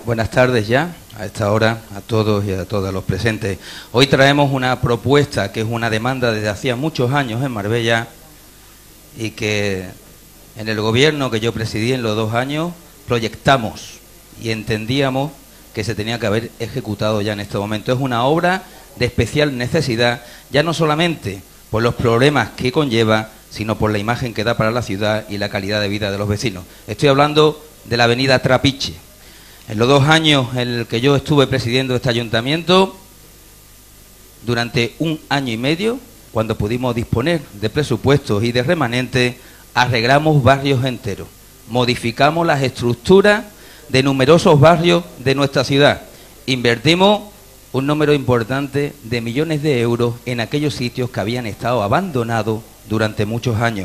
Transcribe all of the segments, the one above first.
Buenas tardes ya, a esta hora, a todos y a todas los presentes. Hoy traemos una propuesta que es una demanda desde hacía muchos años en Marbella y que en el gobierno que yo presidí en los 2 años proyectamos y entendíamos que se tenía que haber ejecutado ya en este momento. Es una obra de especial necesidad, ya no solamente por los problemas que conlleva, sino por la imagen que da para la ciudad y la calidad de vida de los vecinos. Estoy hablando de la avenida Trapiche. En los 2 años en los que yo estuve presidiendo este ayuntamiento, durante 1 año y medio, cuando pudimos disponer de presupuestos y de remanentes, arreglamos barrios enteros, modificamos las estructuras de numerosos barrios de nuestra ciudad, invertimos un número importante de millones de euros en aquellos sitios que habían estado abandonados durante muchos años.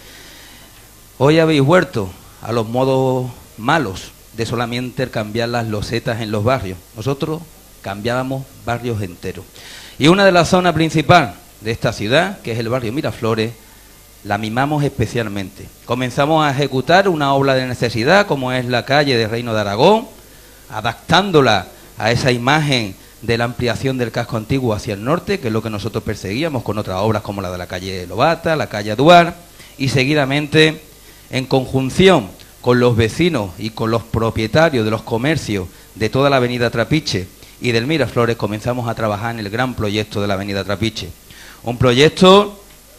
Hoy habéis vuelto a los modos malos de solamente cambiar las losetas en los barrios. Nosotros cambiábamos barrios enteros. Y una de las zonas principales de esta ciudad, que es el barrio Miraflores, la mimamos especialmente. Comenzamos a ejecutar una obra de necesidad, como es la calle de Reino de Aragón, adaptándola a esa imagen de la ampliación del casco antiguo hacia el norte, que es lo que nosotros perseguíamos con otras obras como la de la calle Lobata, la calle Aduar, y seguidamente, en conjunción con los vecinos y con los propietarios de los comercios de toda la avenida Trapiche y del Miraflores, comenzamos a trabajar en el gran proyecto de la avenida Trapiche. Un proyecto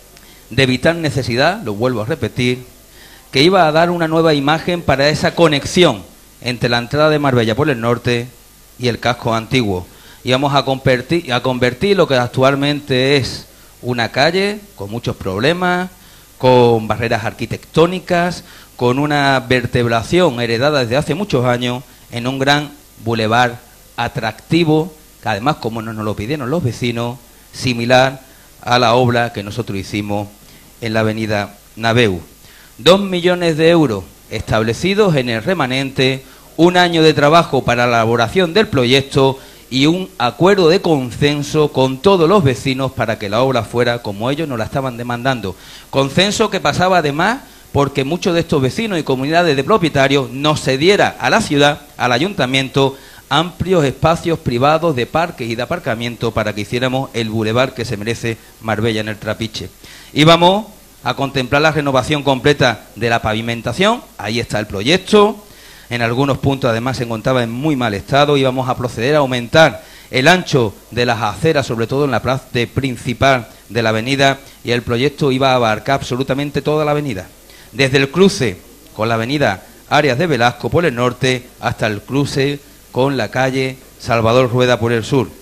de vital necesidad, lo vuelvo a repetir, que iba a dar una nueva imagen para esa conexión entre la entrada de Marbella por el norte y el casco antiguo. Íbamos a convertir lo que actualmente es una calle con muchos problemas, con barreras arquitectónicas, con una vertebración heredada desde hace muchos años, en un gran bulevar atractivo, que además, como nos lo pidieron los vecinos, similar a la obra que nosotros hicimos en la avenida Naveu. 2 millones de euros establecidos en el remanente, 1 año de trabajo para la elaboración del proyecto y un acuerdo de consenso con todos los vecinos para que la obra fuera como ellos nos la estaban demandando. Consenso que pasaba además porque muchos de estos vecinos y comunidades de propietarios nos cediera a la ciudad, al ayuntamiento, amplios espacios privados de parques y de aparcamiento para que hiciéramos el bulevar que se merece Marbella en el Trapiche. Íbamos a contemplar la renovación completa de la pavimentación, ahí está el proyecto, en algunos puntos además se encontraba en muy mal estado, íbamos a proceder a aumentar el ancho de las aceras, sobre todo en la plaza principal de la avenida, y el proyecto iba a abarcar absolutamente toda la avenida, desde el cruce con la avenida Arias de Velasco por el norte hasta el cruce con la calle Salvador Rueda por el sur.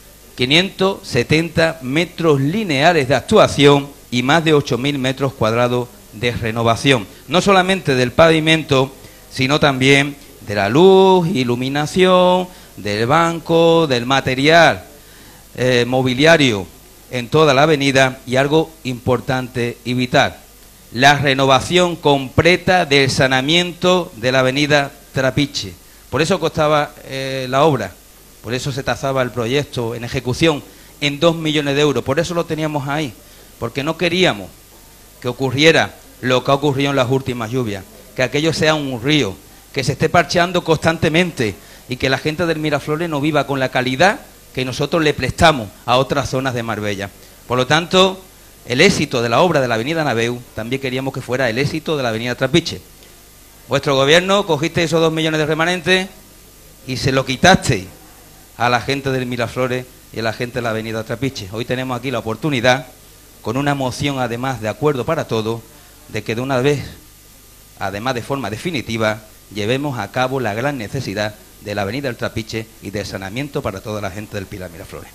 570 metros lineales de actuación y más de 8.000 metros cuadrados de renovación, no solamente del pavimento, sino también de la luz, iluminación, del banco, del material mobiliario en toda la avenida, y algo importante y vital, la renovación completa del saneamiento de la avenida Trapiche. Por eso costaba la obra, por eso se tasaba el proyecto en ejecución en 2 millones de euros, por eso lo teníamos ahí, porque no queríamos que ocurriera lo que ha ocurrido en las últimas lluvias, que aquello sea un río, que se esté parcheando constantemente y que la gente del Miraflores no viva con la calidad que nosotros le prestamos a otras zonas de Marbella. Por lo tanto, el éxito de la obra de la avenida Naveu también queríamos que fuera el éxito de la avenida Trapiche. Vuestro gobierno cogiste esos 2 millones de remanentes y se lo quitaste a la gente del Miraflores y a la gente de la avenida Trapiche. Hoy tenemos aquí la oportunidad, con una moción además de acuerdo para todos, de que de una vez, además de forma definitiva, llevemos a cabo la gran necesidad de la avenida del Trapiche y del saneamiento para toda la gente del Pilar Miraflores.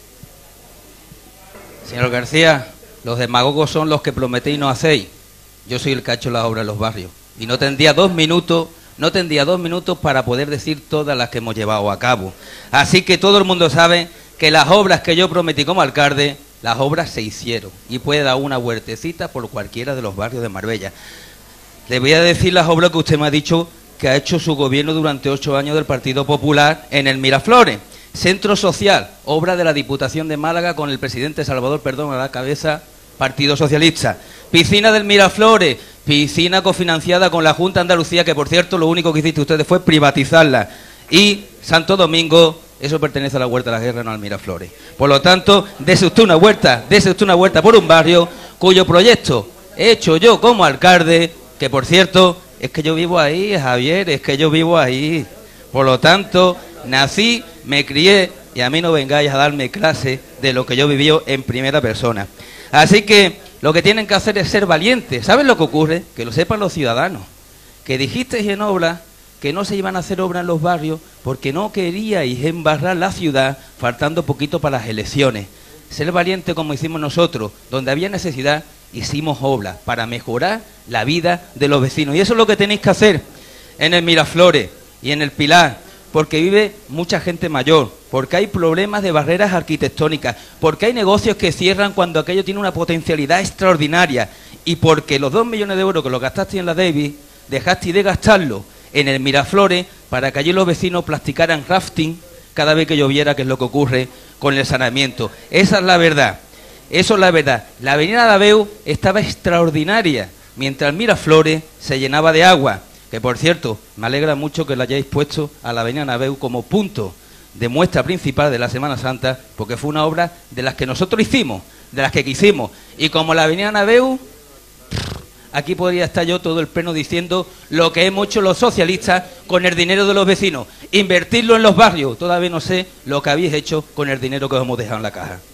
Señor García, los demagogos son los que prometéis y no hacéis. Yo soy el que ha hecho la obra en los barrios y no tendría 2 minutos para poder decir todas las que hemos llevado a cabo. Así que todo el mundo sabe que las obras que yo prometí como alcalde, las obras se hicieron, y puede dar una vueltecita por cualquiera de los barrios de Marbella. Le voy a decir las obras que usted me ha dicho que ha hecho su gobierno durante 8 años del Partido Popular en el Miraflores. Centro Social, obra de la Diputación de Málaga con el presidente Salvador Perdón a la cabeza, Partido Socialista. Piscina del Miraflores, piscina cofinanciada con la Junta de Andalucía, que por cierto lo único que hiciste ustedes fue privatizarla. Y Santo Domingo, eso pertenece a la Huerta de la Guerra, no al Miraflores. Por lo tanto, dese usted una vuelta por un barrio cuyo proyecto he hecho yo como alcalde, que por cierto, es que yo vivo ahí, Javier, es que yo vivo ahí. Por lo tanto, nací, me crié, y a mí no vengáis a darme clase de lo que yo viví en primera persona. Así que lo que tienen que hacer es ser valientes. ¿Saben lo que ocurre? Que lo sepan los ciudadanos. Que dijisteis en obras que no se iban a hacer obras en los barrios porque no queríais embarrar la ciudad faltando poquito para las elecciones. Ser valiente como hicimos nosotros, donde había necesidad, hicimos obras para mejorar la vida de los vecinos. Y eso es lo que tenéis que hacer en el Miraflores y en el Pilar, porque vive mucha gente mayor, porque hay problemas de barreras arquitectónicas, porque hay negocios que cierran cuando aquello tiene una potencialidad extraordinaria, y porque los 2 millones de euros que lo gastaste en la Davis, dejaste de gastarlo en el Miraflores para que allí los vecinos practicaran rafting cada vez que lloviera, que es lo que ocurre con el saneamiento. Esa es la verdad, eso es la verdad. La avenida Naveu estaba extraordinaria, mientras el Miraflores se llenaba de agua, que por cierto, me alegra mucho que la hayáis puesto a la avenida Naveu como punto de muestra principal de la Semana Santa, porque fue una obra de las que nosotros hicimos, de las que quisimos, y como la avenida Naveu, aquí podría estar yo todo el pleno diciendo lo que hemos hecho los socialistas con el dinero de los vecinos, invertirlo en los barrios. Todavía no sé lo que habéis hecho con el dinero que os hemos dejado en la caja.